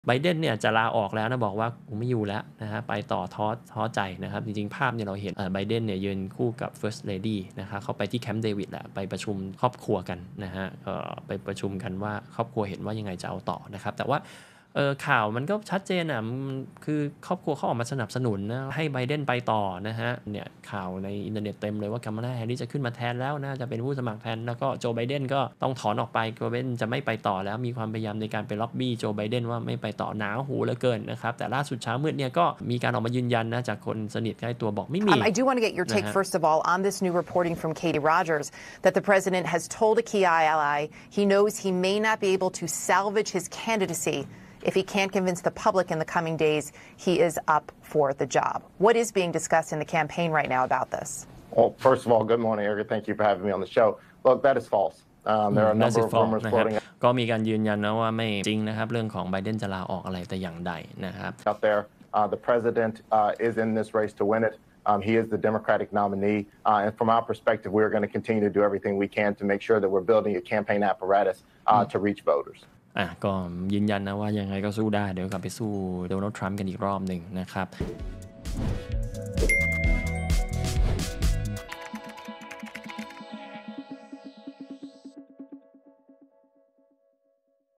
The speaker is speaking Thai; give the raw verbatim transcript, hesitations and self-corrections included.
ไบเดนเนี่ยจะลาออกแล้วนะบอกว่ากูไม่อยู่แล้วนะฮะไปต่อท้อท้อใจนะครับจริงๆภาพเนี่ยเราเห็นไบเดนเนี่ยยืนคู่กับ First Lady นะครับเข้าไปที่แคมป์เดวิดแหละไปประชุมครอบครัวกันนะฮะเอ่อไปประชุมกันว่าครอบครัวเห็นว่ายังไงจะเอาต่อนะครับแต่ว่าเออข่าวมันก็ชัดเจนอ่ะมันคือครอบครัวเขาออกมาสนับสนุนนะให้ไบเดนไปต่อนะฮะเนี่ยข่าวในอินเทอร์เน็ตเต็มเลยว่ากัมมาลาแฮร์ริสจะขึ้นมาแทนแล้วนะจะเป็นผู้สมัครแทนแล้วก็โจไบเดนก็ต้องถอนออกไปโจไบเดนจะไม่ไปต่อแล้วมีความพยายามในการไปล็อบบี้โจไบเดนว่าไม่ไปต่อหนาหูเหลือเกินนะครับแต่ล่าสุดเช้ามืดเนี่ยก็มีการออกมายืนยันนะจากคนสนิทใกล้ตัวบอกไม่มี Um, I do want to get your take, first of all, on this new reporting from Katie Rogers that the president has told a key ally he knows he may not be able to salvage his candidacy if he can't convince the public in the coming days he is up for the job. What is being discussed in the campaign right now about this? Well, first of all, good morning, Erica. Thank you for having me on the show. Look, that is false. Um, there are a number of rumors floating ก็มีการยืนยันนะว่าไม่จริงนะครับเรื่องของไบเดนจะลาออกอะไรแต่อย่างใดนะครับ out there. Uh, the president uh, is in this race to win it. Um, he is the Democratic nominee. Uh, and from our perspective, we're going to continue to do everything we can to make sure that we're building a campaign apparatus uh, to reach voters. อ่ะก็ยืนยันนะว่ายังไงก็สู้ได้เดี๋ยวกลับไปสู้โดนัลด์ทรัมป์กันอีกรอบหนึ่งนะครับ